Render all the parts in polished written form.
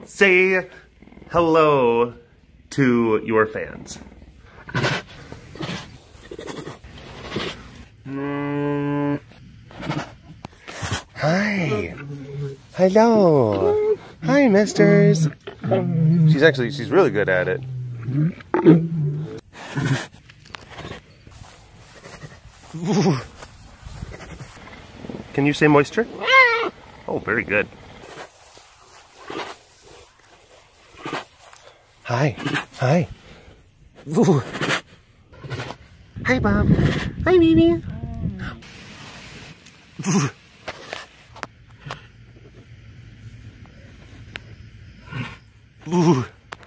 Say hello to your fans. Hi. Hello. Hi, misters. She's really good at it. Can you say moisture? Oh, very good. Hi. Hi. Ooh. Hi, Bob. Hi, Mimi. Ooh.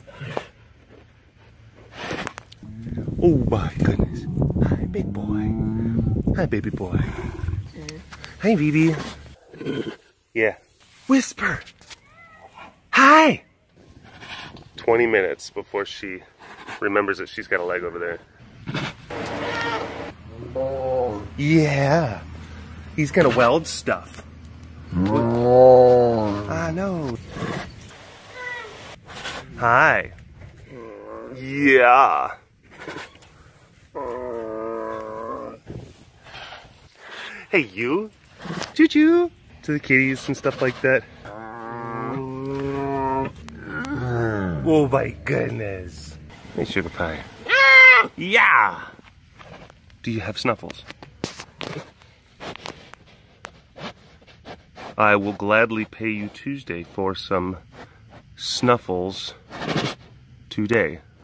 Oh my goodness. Hi, big boy. Hi, baby boy. Hi, Bibi. Yeah. Whisper. Hi. 20 minutes before she remembers that she's got a leg over there. Yeah. He's gonna weld stuff. I know. Hi. Yeah. Hey, you. Choo-choo. To the kitties and stuff like that. Oh my goodness. Hey, sugar pie. Yeah. Do you have snuffles? I will gladly pay you Tuesday for some snuffles today.